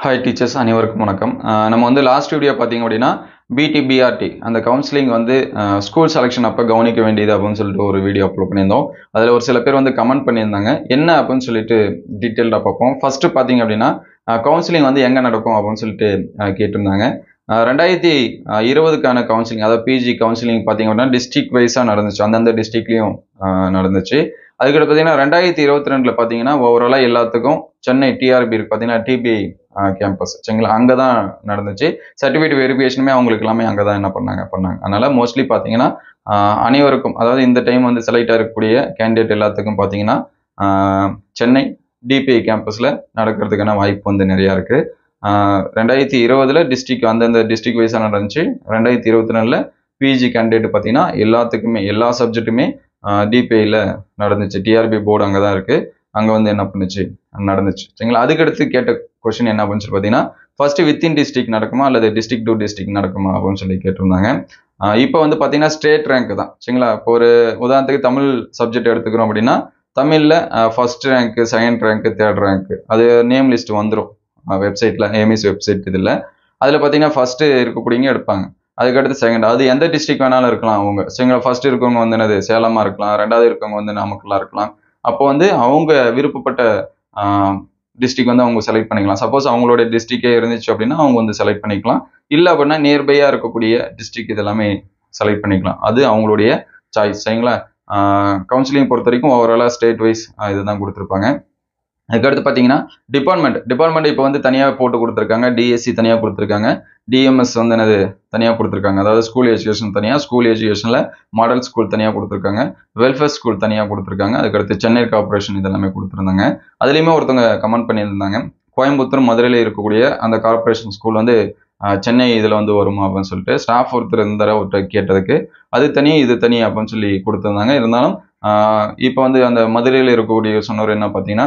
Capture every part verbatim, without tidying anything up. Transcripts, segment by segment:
Hi teachers, அனைவருக்கும் வணக்கம். அஹ் நம்ம வந்து லாஸ்ட் வீடியோ பார்த்தீங்க அப்படின்னா பிடிபிஆர்டி அந்த கவுன்சிலிங் வந்து ஸ்கூல் செலெக்ஷன் அப்போ கவனிக்க வேண்டியது அப்படின்னு சொல்லிட்டு ஒரு வீடியோ அப்லோட் பண்ணியிருந்தோம். அதில் ஒரு சில பேர் வந்து கமெண்ட் பண்ணியிருந்தாங்க. என்ன அப்படின்னு சொல்லிட்டு டீட்டெயில்டாக பார்ப்போம். ஃபர்ஸ்ட் பார்த்தீங்க அப்படின்னா கவுன்சிலிங் வந்து எங்கே நடக்கும் அப்படின்னு சொல்லிட்டு அஹ் கேட்டிருந்தாங்க. அஹ் ரெண்டாயிரத்தி அஹ் இருபதுக்கான கவுன்சிலிங், அதாவது பிஜி கவுன்சிலிங் பார்த்தீங்க அப்படின்னா டிஸ்ட்ரிக்ட் வைஸாக நடந்துச்சு. அந்தந்த டிஸ்ட்ரிக்ட்லையும் நடந்துச்சு. அதுக்கடுத்து பார்த்தீங்கன்னா ரெண்டாயிரத்தி இருபத்தி ரெண்டுல பார்த்தீங்கன்னா ஓவராலாக எல்லாத்துக்கும் சென்னை டிஆர்பி இருக்கு பார்த்தீங்கன்னா டிபிஐ கேம்பஸ் சரிங்களா, அங்கே தான் நடந்துச்சு. சர்டிஃபிகேட் வெரிஃபிகேஷனுமே அவங்களுக்கு எல்லாமே அங்கே தான் என்ன பண்ணாங்க பண்ணாங்க அதனால மோஸ்ட்லி பார்த்தீங்கன்னா ஆஹ் அனைவருக்கும், அதாவது இந்த டைம் வந்து செலக்ட் ஆகக்கூடிய கேண்டிடேட் எல்லாத்துக்கும் பார்த்தீங்கன்னா ஆஹ் சென்னை டிபிஐ கேம்பஸில் நடக்கிறதுக்கான வாய்ப்பு வந்து நிறையா இருக்கு. ஆஹ் ரெண்டாயிரத்தி இருபதுல டிஸ்ட்ரிக்ட் அந்தந்த டிஸ்ட்ரிக்ட் வைஸாக நடந்துச்சு. ரெண்டாயிரத்தி இருபத்தி ரெண்டுல பிஜி கேண்டிடேட் பார்த்தீங்கன்னா எல்லாத்துக்குமே எல்லா சப்ஜெக்ட்டுமே டிபிஐல நடந்துச்சு. டிஆர்பி போர்டு அங்கே தான் இருக்கு. அங்கே வந்து என்ன பண்ணுச்சு நடந்துச்சு சரிங்களா. அதுக்கடுத்து கேட்ட கொஸ்டின் என்ன அப்படின்னு சொல்லி பார்த்தீங்கன்னா ஃபர்ஸ்ட் வித்தின் டிஸ்ட்ரிக்ட் நடக்குமா அல்லது டிஸ்ட்ரிக்ட் டு டிஸ்ட்ரிக்ட் நடக்குமா அப்படின்னு சொல்லி கேட்டிருந்தாங்க. இப்போ வந்து பார்த்தீங்கன்னா ஸ்டேட் ரேங்க் தான் சரிங்களா. இப்போ ஒரு உதாரணத்துக்கு தமிழ் சப்ஜெக்ட் எடுத்துக்கிறோம் அப்படின்னா தமிழில் first rank, second rank, third rank அது நேம் லிஸ்ட் வந்துடும் வெப்சைட்டில், ஏமிஸ் வெப்சைட் இதில். அதில் பார்த்தீங்கன்னா ஃபர்ஸ்ட் இருக்கக்கூடியவங்க எடுப்பாங்க. அதுக்கடுத்து செகண்ட், அது எந்த டிஸ்ட்ரிக்ட் வேணாலும் இருக்கலாம். அவங்க சரிங்களா. ஃபர்ஸ்ட் இருக்கவங்க வந்து என்னது சேலமாக இருக்கலாம், ரெண்டாவது இருக்கவங்க வந்து நாமக்கல்லாக இருக்கலாம். அப்போ வந்து அவங்க விருப்பப்பட்ட டிஸ்ட்ரிக்ட் வந்து அவங்க செலக்ட் பண்ணிக்கலாம். சப்போஸ் அவங்களோட டிஸ்ட்ரிக்டே இருந்துச்சு அப்படின்னா அவங்க வந்து செலக்ட் பண்ணிக்கலாம். இல்லை அப்படின்னா நியர்பையாக இருக்கக்கூடிய டிஸ்ட்ரிக்ட் இதெல்லாமே செலக்ட் பண்ணிக்கலாம். அது அவங்களுடைய சாய்ஸ் சரிங்களா. கவுன்சிலிங் பொறுத்த வரைக்கும் ஓவராலாக ஸ்டேட் வைஸ் இதுதான் கொடுத்துருப்பாங்க. அதுக்கடுத்து பார்த்தீங்கன்னா டிபார்ட்மெண்ட் டிபார்ட்மெண்ட் இப்போ வந்து தனியாக போட்டு கொடுத்துருக்காங்க. டிஎஸ்சி தனியாக கொடுத்துருக்காங்க, டிஎம்எஸ் வந்து என்னது தனியாக கொடுத்துருக்காங்க. அதாவது ஸ்கூல் எஜுகேஷன் தனியாக, ஸ்கூல் எஜுகேஷனில் மாடல் ஸ்கூல் தனியாக கொடுத்துருக்காங்க, வெல்ஃபேர் ஸ்கூல் தனியாக கொடுத்துருக்காங்க. அதுக்கடுத்து சென்னை கார்பரேஷன் இதெல்லாமே கொடுத்துருந்தாங்க. அதுலேயுமே ஒருத்தவங்க கமெண்ட் பண்ணியிருந்தாங்க, கோயம்புத்தூர் மதுரையில் இருக்கக்கூடிய அந்த கார்பரேஷன் ஸ்கூல் வந்து சென்னை இதில் வந்து வருமா அப்படின்னு சொல்லிட்டு ஸ்டாஃப் ஒருத்தர் இந்த தடவை ஒருத்தர் கேட்டதுக்கு அது தனி இது தனி அப்படின்னு சொல்லி கொடுத்துருந்தாங்க. இருந்தாலும் இப்போ வந்து அந்த மதுரையில் இருக்கக்கூடிய சொன்னவர் என்ன பார்த்தீங்கன்னா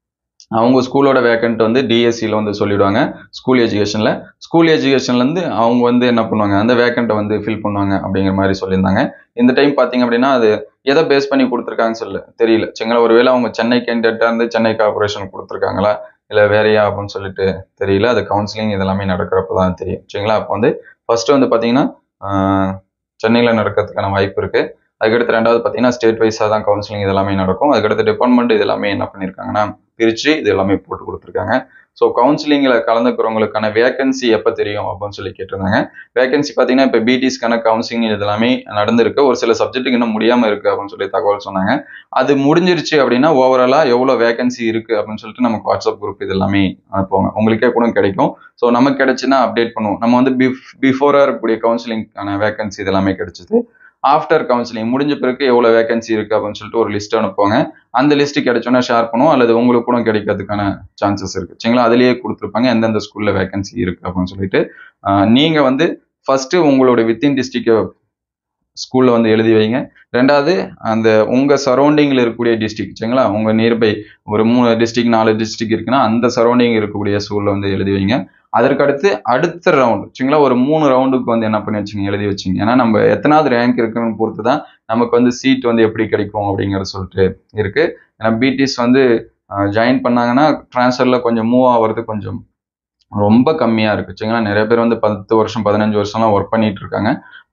அவங்க ஸ்கூலோட வேக்கண்ட் வந்து டிஎஸ்சியில் வந்து சொல்லிவிடுவாங்க. ஸ்கூல் எஜுகேஷனில் ஸ்கூல் எஜுகேஷன்லேருந்து அவங்க வந்து என்ன பண்ணுவாங்க அந்த வேக்கண்ட்டை வந்து ஃபில் பண்ணுவாங்க அப்படிங்கிற மாதிரி சொல்லியிருந்தாங்க. இந்த டைம் பார்த்தீங்க அப்படின்னா அது எதை பேஸ் பண்ணி கொடுத்துருக்காங்கன்னு சொல்ல தெரியல சரிங்களா. ஒருவேளை அவங்க சென்னை கேண்டிடேட்டாக இருந்து சென்னை கார்பரேஷன் கொடுத்துருக்காங்களா இல்லை வேறையா அப்படின்னு சொல்லிட்டு தெரியல. அது கவுன்சிலிங் இதெல்லாமே நடக்கிறப்ப தான் தெரியும் சரிங்களா. அப்போ வந்து ஃபர்ஸ்ட் வந்து பார்த்தீங்கன்னா சென்னையில் நடக்கிறதுக்கான வாய்ப்பு இருக்குது. அதுக்கடுத்து ரெண்டாவது பார்த்தீங்கன்னா ஸ்டேட் வைஸாக தான் கவுன்சிலிங் இதெல்லாமே நடக்கும். அதுக்கடுத்து டிபார்ட்மெண்ட் இதெல்லாமே என்ன பண்ணியிருக்காங்கன்னா பிரித்து இது எல்லாமே போட்டு கொடுத்துருக்காங்க. ஸோ கவுன்சிலிங்கில் கலந்துக்கிறவங்களுக்கான வேகன்சி எப்போ தெரியும் அப்படின்னு சொல்லி கேட்டிருந்தாங்க. வேகன்சி பார்த்தீங்கன்னா இப்போ பிடிஸ்க்கான கவுன்சிலிங் இதெல்லாமே நடந்திருக்கு. ஒரு சில சப்ஜெக்ட்டுக்கு இன்னும் முடியாமல் இருக்குது அப்படின்னு சொல்லி தகவல் சொன்னாங்க. அது முடிஞ்சிருச்சு அப்படின்னா ஓவராலாக எவ்வளோ வேகன்சி இருக்குது அப்படின்னு சொல்லிட்டு நமக்கு வாட்ஸ்அப் குரூப் இது எல்லாமே அனுப்புவாங்க. உங்களுக்கே கூட கிடைக்கும். ஸோ நமக்கு கிடைச்சுன்னா அப்டேட் பண்ணுவோம். நம்ம வந்து பிஃப் பிஃபோராக இருக்கக்கூடிய கவுன்சிலிங்கான வேகன்சி இதெல்லாமே கிடைச்சிது. ஆஃப்டர் கவுன்சிலிங் முடிஞ்ச பிறகு எவ்வளோ வேகன்சி இருக்குது அப்படின்னு சொல்லிட்டு ஒரு லிஸ்ட் அனுப்புவாங்க. அந்த லிஸ்ட் கிடைச்சோன்னா ஷேர் பண்ணுவோம், அல்லது உங்களுக்கு கூட கிடைக்கிறதுக்கான சான்சஸ் இருக்குது சரிங்களா. அதுலேயே கொடுத்துருப்பாங்க எந்தெந்த ஸ்கூலில் வேகன்சி இருக்குது அப்படின்னு சொல்லிட்டு. நீங்கள் வந்து ஃபஸ்ட்டு உங்களோட வித்தின் டிஸ்ட்ரிக்ட் ஸ்கூலில் வந்து எழுதி வைங்க. ரெண்டாவது அந்த உங்கள் சரௌண்டிங்கில் இருக்கக்கூடிய டிஸ்ட்ரிக்ட் சரிங்களா, உங்கள் நியர்பை ஒரு மூணு டிஸ்ட்ரிக்ட் நாலு டிஸ்ட்ரிக்ட் இருக்குன்னா அந்த சரௌண்டிங் இருக்கக்கூடிய ஸ்கூலில் வந்து எழுதி வைங்க. அதற்கடுத்து அடுத்த ரவுண்டு சரிங்களா, ஒரு மூணு ரவுண்டுக்கு வந்து என்ன பண்ணி வச்சுங்க எழுதி வச்சுங்க. ஏன்னா நம்ம எத்தனாவது ரேங்க் இருக்குன்னு பொறுத்து தான் நமக்கு வந்து சீட் வந்து எப்படி கிடைக்கும் அப்படிங்கிறத சொல்லிட்டு இருக்கு. ஏன்னா பிடிஎஸ் வந்து ஜாயின் பண்ணாங்கன்னா டிரான்ஸ்ஃபரில் கொஞ்சம் மூவ் ஆகிறது கொஞ்சம் ரொம்ப கம்மியாக இருக்குது சரிங்களா. நிறைய பேர் வந்து பத்து வருஷம் பதினஞ்சு வருஷம்லாம் ஒர்க் பண்ணிட்டு இருக்காங்க.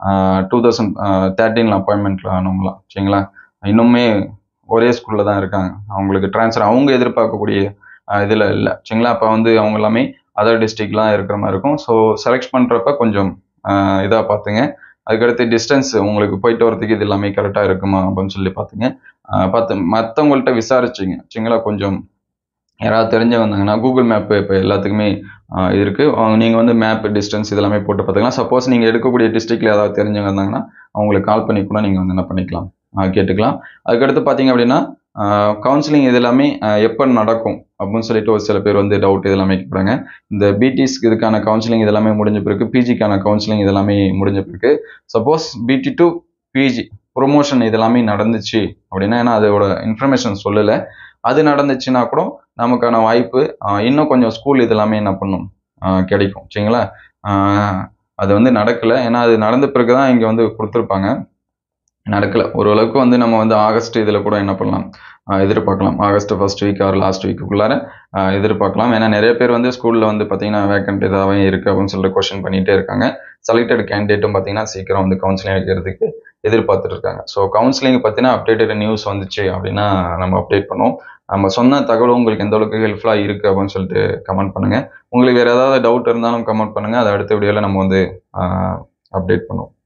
டூ தௌசண்ட் தேர்ட்டீனில் அப்பாயின்மெண்ட்டில் ஆனவங்களாம் சரிங்களா, இன்னுமே ஒரே ஸ்கூலில் தான் இருக்காங்க. அவங்களுக்கு ட்ரான்ஸ்ஃபர் அவங்க எதிர்பார்க்கக்கூடிய இதில் இல்லை சரிங்களா. அப்போ வந்து அவங்க எல்லாமே அதர் டிஸ்ட்ரிக்ட்லாம் இருக்கிற மாதிரி இருக்கும். ஸோ செலக்ட் பண்ணுறப்ப கொஞ்சம் இதாக பார்த்துங்க. அதுக்கடுத்து டிஸ்டன்ஸ் உங்களுக்கு போயிட்டு வரதுக்கு இது எல்லாமே கரெக்டாக இருக்குமா அப்படின்னு சொல்லி பார்த்துங்க. பார்த்து மற்றவங்கள்ட்ட விசாரிச்சிங்க சரிங்களா. கொஞ்சம் யாராவது தெரிஞ்ச வந்தாங்கன்னா கூகுள் மேப்பு இப்போ எல்லாத்துக்குமே இருக்குது. நீங்கள் வந்து மேப் டிஸ்டன்ஸ் இதெல்லாமே போட்டு பார்த்துக்கலாம். சப்போஸ் நீங்கள் எடுக்கக்கூடிய டிஸ்ட்ரிக்டில் ஏதாவது தெரிஞ்சவங்க இருந்தாங்கன்னா அவங்களுக்கு கால் பண்ணி கூட நீங்கள் வந்து என்ன பண்ணிக்கலாம் கேட்டுக்கலாம். அதுக்கடுத்து பார்த்தீங்க அப்படின்னா கவுன்சிலிங் இது எல்லாமே எப்போ நடக்கும் அப்படின்னு சொல்லிட்டு ஒரு சில பேர் வந்து டவுட் இதெல்லாமே கேட்குறாங்க. இந்த பிடிஸ்க்கு இதுக்கான கவுன்சிலிங் இதெல்லாமே முடிஞ்ச பிறகு பிஜிக்கான கவுன்சிலிங் இதெல்லாமே முடிஞ்ச பிறகு சப்போஸ் பிடி டு பிஜி ப்ரொமோஷன் இதெல்லாமே நடந்துச்சு அப்படின்னா, ஏன்னா அதோட இன்ஃபர்மேஷன் சொல்லலை, அது நடந்துச்சுன்னா கூட நமக்கான வாய்ப்பு இன்னும் கொஞ்சம் ஸ்கூல் இதெல்லாமே என்ன பண்ணும் கிடைக்கும் சரிங்களா. அது வந்து நடக்கலை, ஏன்னா அது நடந்த பிறகு தான் இங்கே வந்து கொடுத்துருப்பாங்க. நடக்கல. ஓரளவுக்கு வந்து நம்ம வந்து ஆகஸ்ட் இதில் கூட என்ன பண்ணலாம், ஆஹ் எதிர்பார்க்கலாம். August first week or last வீக்குள்ளார எதிர்பார்க்கலாம். ஏன்னா நிறைய பேர் வந்து ஸ்கூலில் வந்து பார்த்தீங்கன்னா வேக்கண்ட் இதாகவே இருக்குது அப்படின்னு சொல்லிட்டு கொஸ்டின் பண்ணிகிட்டே இருக்காங்க. செலக்டட் கேண்டிடேட்டும் பார்த்தீங்கன்னா சீக்கிரம் வந்து கவுன்சிலிங் எடுக்கிறதுக்கு எதிர்பார்த்துட்டு இருக்காங்க. ஸோ கவுன்சிலிங் பற்றினா அப்டேட்டட் நியூஸ் வந்துச்சு அப்படின்னா நம்ம அப்டேட் பண்ணுவோம். நம்ம சொன்ன தகவல் உங்களுக்கு எந்த அளவுக்கு ஹெல்ப்ஃபுல்லாக இருக்குது அப்படின்னு சொல்லிட்டு கமெண்ட் பண்ணுங்கள். உங்களுக்கு வேறு ஏதாவது டவுட் இருந்தாலும் கமெண்ட் பண்ணுங்கள். அதை அடுத்த வீடியோவில் நம்ம வந்து அப்டேட் பண்ணுவோம்.